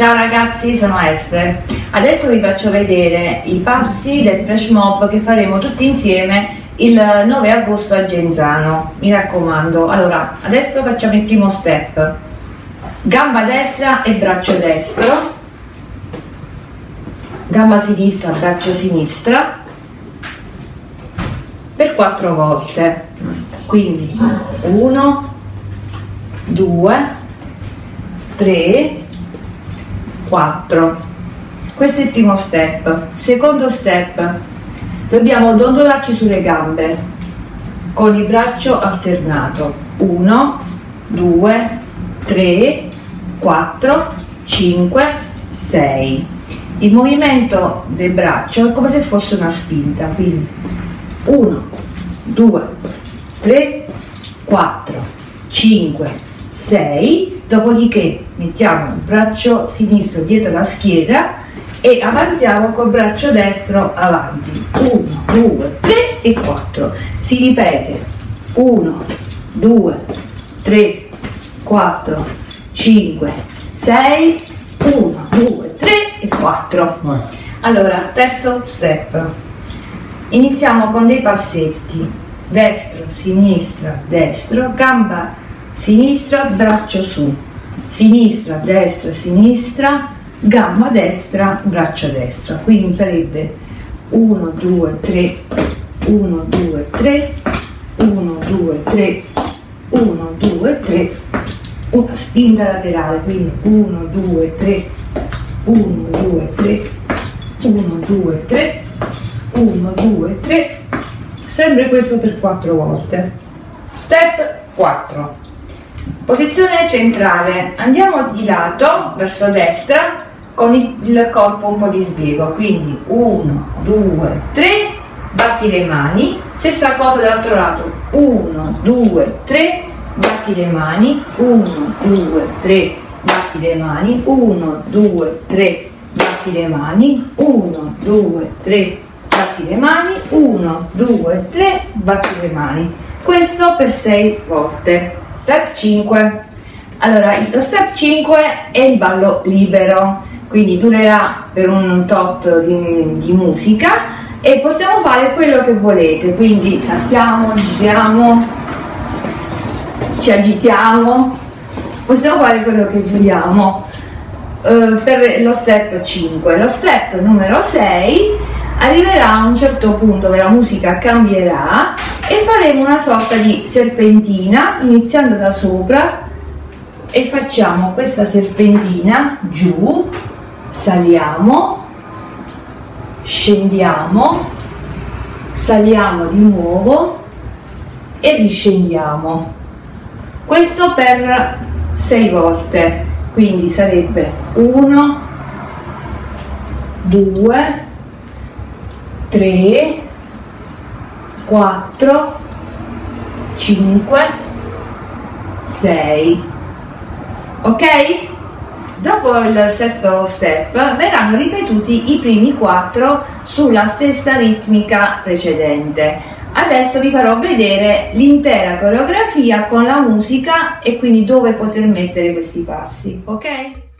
Ciao ragazzi, sono Esther. Adesso vi faccio vedere i passi del flash mob che faremo tutti insieme il 9 agosto a Genzano. Mi raccomando. Allora, adesso facciamo il primo step. Gamba destra e braccio destro. Gamba sinistra, braccio sinistra. Per 4 volte. Quindi 1, 2, 3, 4. Questo è il primo step. Secondo step, dobbiamo dondolarci sulle gambe con il braccio alternato. 1, 2, 3, 4, 5, 6. Il movimento del braccio è come se fosse una spinta, quindi 1, 2, 3, 4, 5, 6, dopodiché mettiamo il braccio sinistro dietro la schiena e avanziamo col braccio destro avanti. 1, 2, 3 e 4. Si ripete 1, 2, 3, 4, 5, 6, 1, 2, 3 e 4. Allora, terzo step. Iniziamo con dei passetti. Destro, sinistra, destro, gamba sinistra, braccio su, sinistra, destra, gamba destra, braccio destro. Quindi sarebbe 1, 2, 3, 1, 2, 3, 1, 2, 3, 1, 2, 3, una spinta laterale, quindi 1, 2, 3, 1, 2, 3, 1, 2, 3, 1, 2, 3, sempre questo per 4 volte. Step 4. Posizione centrale, andiamo di lato verso destra con il corpo un po' di sbrigo, quindi 1, 2, 3, batti le mani, stessa cosa dall'altro lato, 1, 2, 3, batti le mani, 1, 2, 3, batti le mani, 1, 2, 3, batti le mani, 1, 2, 3, batti le mani, 1, 2, 3, batti le mani. Questo per 6 volte. Step 5. Allora, lo step 5 è il ballo libero, quindi durerà per un tot di musica e possiamo fare quello che volete, quindi saltiamo, giriamo, ci agitiamo, possiamo fare quello che vogliamo per lo step 5. Lo step numero 6 arriverà a un certo punto dove la musica cambierà e faremo una sorta di serpentina iniziando da sopra e facciamo questa serpentina giù, saliamo, scendiamo, saliamo di nuovo e riscendiamo. Questo per 6 volte, quindi sarebbe 1, 2, 3, 4, 5, 6. Ok? Dopo il sesto step verranno ripetuti i primi 4 sulla stessa ritmica precedente. Adesso vi farò vedere l'intera coreografia con la musica e quindi dove poter mettere questi passi, ok?